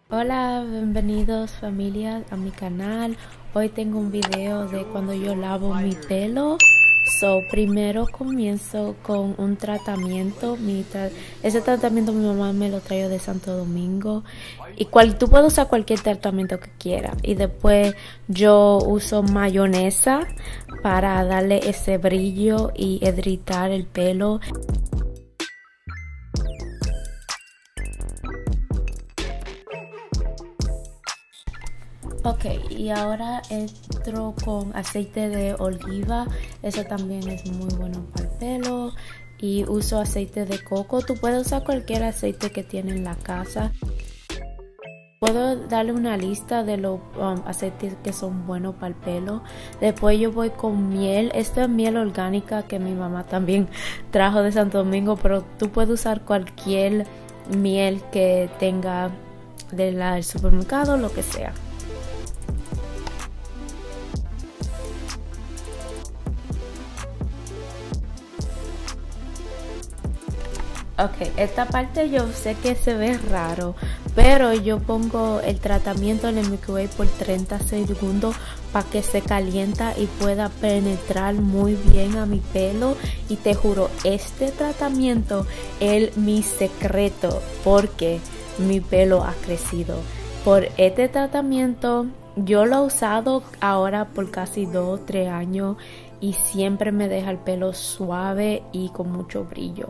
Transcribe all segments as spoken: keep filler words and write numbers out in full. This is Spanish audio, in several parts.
Hola, bienvenidos familia a mi canal. Hoy tengo un video de cuando yo lavo mi pelo. So, primero comienzo con un tratamiento. Mi tra ese tratamiento mi mamá me lo trajo de Santo Domingo. Y cual tú puedes usar cualquier tratamiento que quieras. Y después yo uso mayonesa para darle ese brillo y hidratar el pelo. Ok, y ahora entro con aceite de oliva. Eso también es muy bueno para el pelo. Y uso aceite de coco. Tú puedes usar cualquier aceite que tienes en la casa. Puedo darle una lista de los um, aceites que son buenos para el pelo. Después yo voy con miel. Esta es miel orgánica que mi mamá también trajo de Santo Domingo. Pero tú puedes usar cualquier miel que tenga del supermercado, lo que sea. Ok, esta parte yo sé que se ve raro, pero yo pongo el tratamiento en el microwave por treinta segundos para que se calienta y pueda penetrar muy bien a mi pelo. Y te juro, este tratamiento es mi secreto porque mi pelo ha crecido. Por este tratamiento yo lo he usado ahora por casi dos o tres años y siempre me deja el pelo suave y con mucho brillo.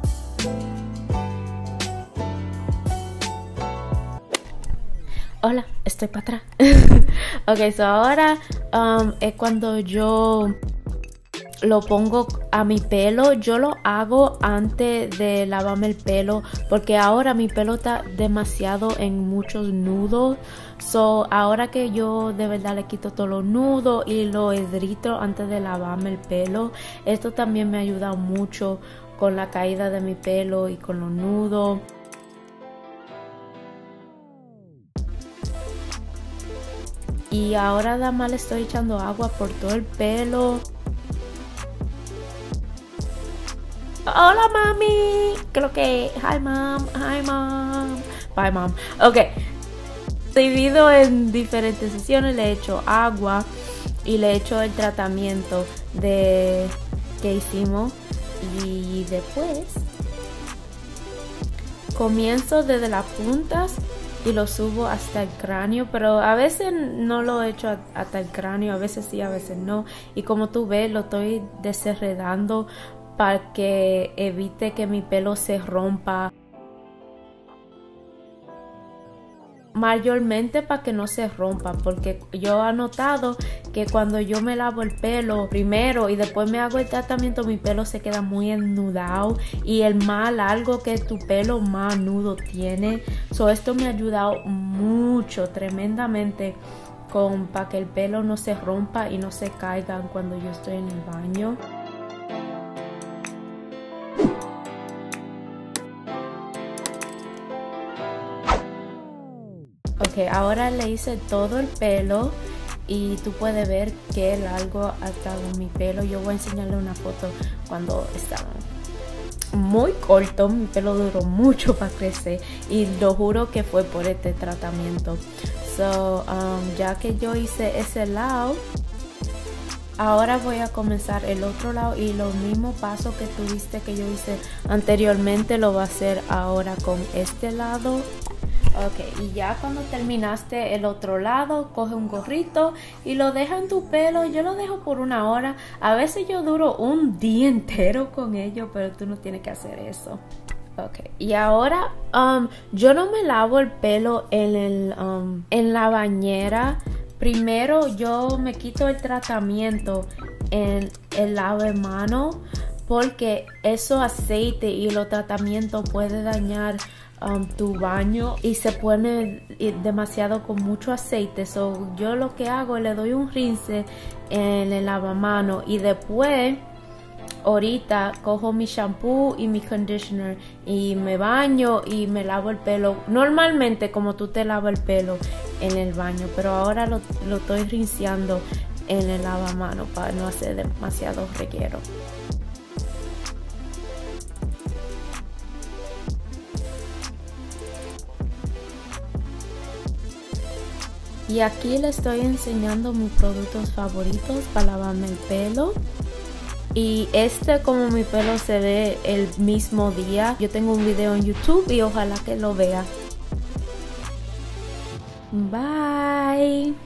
Hola, estoy para atrás. Ok, so ahora um, es cuando yo lo pongo a mi pelo. Yo lo hago antes de lavarme el pelo porque ahora mi pelo está demasiado en muchos nudos. So ahora que yo de verdad le quito todos los nudos y lo hidrato antes de lavarme el pelo, esto también me ayuda mucho con la caída de mi pelo y con los nudos. Y ahora nada más le estoy echando agua por todo el pelo. Hola mami, creo que hi mom, hi mom, bye mom. Ok, dividido en diferentes sesiones, le echo agua y le echo el tratamiento de que hicimos. Y después comienzo desde las puntas y lo subo hasta el cráneo, pero a veces no lo echo hasta el cráneo, a veces sí, a veces no. Y como tú ves, lo estoy desenredando para que evite que mi pelo se rompa. Mayormente para que no se rompa, porque yo he notado que cuando yo me lavo el pelo primero y después me hago el tratamiento, mi pelo se queda muy enudado y el más largo que tu pelo, más nudo tiene. So, esto me ha ayudado mucho, tremendamente, con para que el pelo no se rompa y no se caiga cuando yo estoy en el baño. Ok, ahora le hice todo el pelo y tú puedes ver que largo ha estado mi pelo. Yo voy a enseñarle una foto cuando estaba muy corto. Mi pelo duró mucho para crecer y lo juro que fue por este tratamiento. So, um, ya que yo hice ese lado, ahora voy a comenzar el otro lado y los mismos pasos que tuviste que yo hice anteriormente lo voy a hacer ahora con este lado. Ok, y ya cuando terminaste el otro lado, coge un gorrito y lo deja en tu pelo. Yo lo dejo por una hora. A veces yo duro un día entero con ello, pero tú no tienes que hacer eso. Ok, y ahora um, yo no me lavo el pelo en, el, um, en la bañera. Primero yo me quito el tratamiento en el lavamano porque esos aceites y los tratamientos pueden dañar Um, tu baño y se pone demasiado con mucho aceite. So, yo lo que hago es le doy un rinse en el lavamano y después ahorita cojo mi shampoo y mi conditioner y me baño y me lavo el pelo normalmente como tú te lavas el pelo en el baño, pero ahora lo, lo estoy rinseando en el lavamano para no hacer demasiado reguero. Y aquí les estoy enseñando mis productos favoritos para lavarme el pelo. Y este, como mi pelo se ve el mismo día, yo tengo un video en YouTube y ojalá que lo vea. Bye.